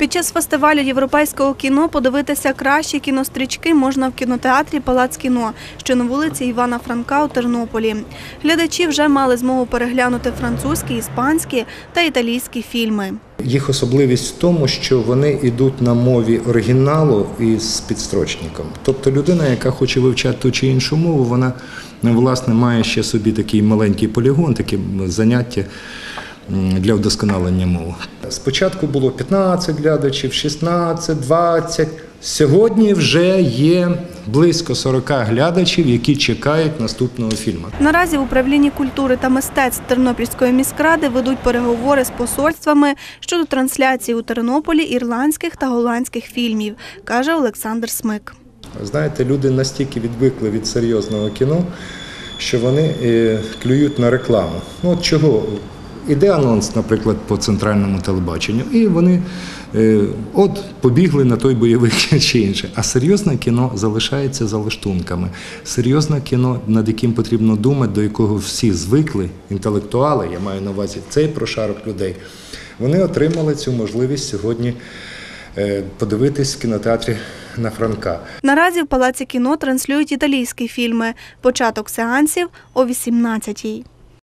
Під час фестивалю європейського кіно подивитися кращі кінострічки можна в кінотеатрі «Палац кіно», що на вулиці Івана Франка у Тернополі. Глядачі вже мали змогу переглянути французькі, іспанські та італійські фільми. Їх особливість в тому, що вони йдуть на мові оригіналу із підстрочником. Тобто людина, яка хоче вивчати ту чи іншу мову, вона, власне, має ще собі такий маленький полігон, таке заняття для вдосконалення мови. Спочатку було 15 глядачів, 16, 20. Сьогодні вже є близько 40 глядачів, які чекають наступного фільму. Наразі в управлінні культури та мистецтв Тернопільської міськради ведуть переговори з посольствами щодо трансляції у Тернополі ірландських та голландських фільмів, каже Олександр Смик. Знаєте, люди настільки відвикли від серйозного кіно, що вони клюють на рекламу. От чого? Іде анонс, наприклад, по центральному телебаченню, і вони побігли на той бойовик чи інше. А серйозне кіно залишається за лаштунками. Серйозне кіно, над яким потрібно думати, до якого всі звикли, інтелектуали, я маю на увазі цей прошарок людей, вони отримали цю можливість сьогодні подивитись в кінотеатрі на Франка. Наразі в Палаці кіно транслюють італійські фільми. Початок сеансів о 18-й.